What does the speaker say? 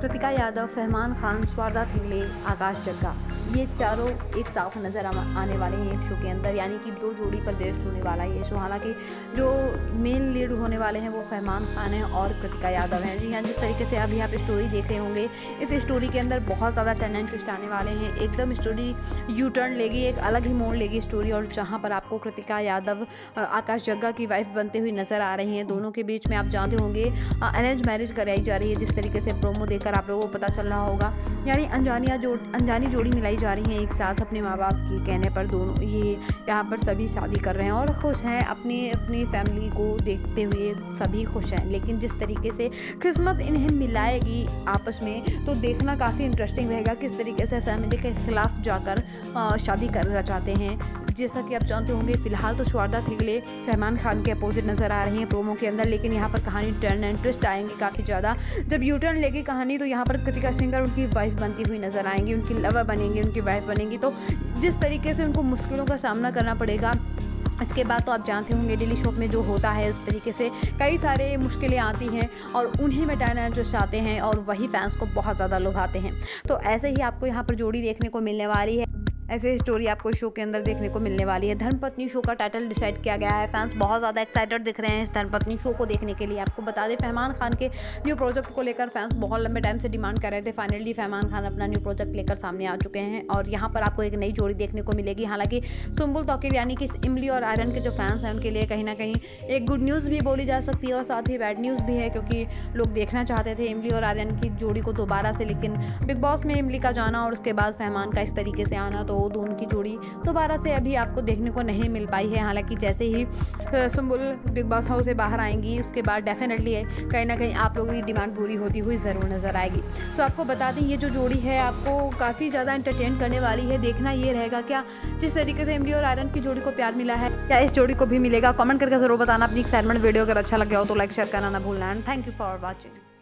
कृतिका यादव, फरमान खान, स्वारदा थिंगले, आकाश जग्गा, ये चारों एक साथ नज़र आने वाले हैं एक शो के अंदर, यानी कि 2 जोड़ी पर बेस्ड होने वाला है ये शो। हालांकि जो मेन लीड होने वाले हैं वो फरमान खान है और कृतिका यादव हैं। जी हाँ, जिस तरीके से अभी आप स्टोरी देख रहे होंगे, इस स्टोरी के अंदर बहुत ज़्यादा टर्न एंड ट्विस्ट आने वाले हैं। एकदम स्टोरी यू टर्न लेगी, एक अलग ही मोड़ लेगी स्टोरी, और जहाँ पर आपको कृतिका यादव आकाश जग्गा की वाइफ बनते हुए नज़र आ रही हैं। दोनों के बीच में आप जानते होंगे अरेंज मैरिज कराई जा रही है, जिस तरीके से प्रोमो देखकर आप लोगों को पता चल रहा होगा। यानी अनजानी जोड़ी मिलाई जा रही है एक साथ अपने माँ बाप के कहने पर। दोनों ये यहाँ पर सभी शादी कर रहे हैं और खुश हैं, अपनी फैमिली को देखते हुए सभी खुश हैं। लेकिन जिस तरीके से किस्मत इन्हें मिलाएगी आपस में, तो देखना काफ़ी इंटरेस्टिंग रहेगा किस तरीके से फैमिली के खिलाफ जाकर शादी करना चाहते हैं। जैसा कि आप जानते होंगे, फिलहाल तो स्वारदा थिंगले फरमान खान के अपोजिट नज़र आ रही हैं प्रोमो के अंदर, लेकिन यहाँ पर कहानी टर्न एंड ट्विस्ट आएंगे काफ़ी ज़्यादा। जब यू टर्न लेगी कहानी, तो यहाँ पर कृतिका सिंगर उनकी वाइफ बनती हुई नज़र आएंगी, उनकी लवर बनेंगी, उनकी वाइफ बनेंगी। तो जिस तरीके से उनको मुश्किलों का सामना करना पड़ेगा, इसके बाद तो आप जानते होंगे डेली शो में जो होता है उस तरीके से कई सारे मुश्किलें आती हैं और उन्हीं में टर्न एंड ट्विस्ट आते हैं और वही फैंस को बहुत ज़्यादा लुभाते हैं। तो ऐसे ही आपको यहाँ पर जोड़ी देखने को मिलने वाली है, ऐसे स्टोरी आपको शो के अंदर देखने को मिलने वाली है। धर्मपत्नी शो का टाइटल डिसाइड किया गया है। फैंस बहुत ज़्यादा एक्साइटेड दिख रहे हैं इस धर्मपत्नी शो को देखने के लिए। आपको बता दें, फरमान खान के न्यू प्रोजेक्ट को लेकर फैंस बहुत लंबे टाइम से डिमांड कर रहे थे। फाइनली फरमान खान अपना न्यू प्रोजेक्ट लेकर सामने आ चुके हैं और यहाँ पर आपको एक नई जोड़ी देखने को मिलेगी। हालांकि सुंबुल तौकीर यानी कि इमली और आर्यन के जो फैंस हैं उनके लिए कहीं ना कहीं एक गुड न्यूज़ भी बोली जा सकती है और साथ ही बैड न्यूज़ भी है, क्योंकि लोग देखना चाहते थे इमली और आर्यन की जोड़ी को दोबारा से, लेकिन बिग बॉस में इमली का जाना और उसके बाद फरमान का इस तरीके से आना, तो दोनों की जोड़ी दोबारा से अभी आपको देखने को नहीं मिल पाई है। हालांकि जैसे ही सुंबुल बिग बॉस हाउस से बाहर आएंगी, उसके बाद डेफिनेटली कहीं ना कहीं आप लोगों की डिमांड पूरी होती हुई ज़रूर नज़र आएगी। तो आपको बता दें, ये जो जोड़ी है आपको काफ़ी ज़्यादा एंटरटेन करने वाली है। देखना ये रहेगा क्या जिस तरीके से इमली और आयरन की जोड़ी को प्यार मिला है, क्या इस जोड़ी को भी मिलेगा। कमेंट करके ज़रूर बताना अपनी एक्साइटमेंट। वीडियो अगर अच्छा लगे हो तो लाइक शेयर करना ना भूलना। And thank you for watching.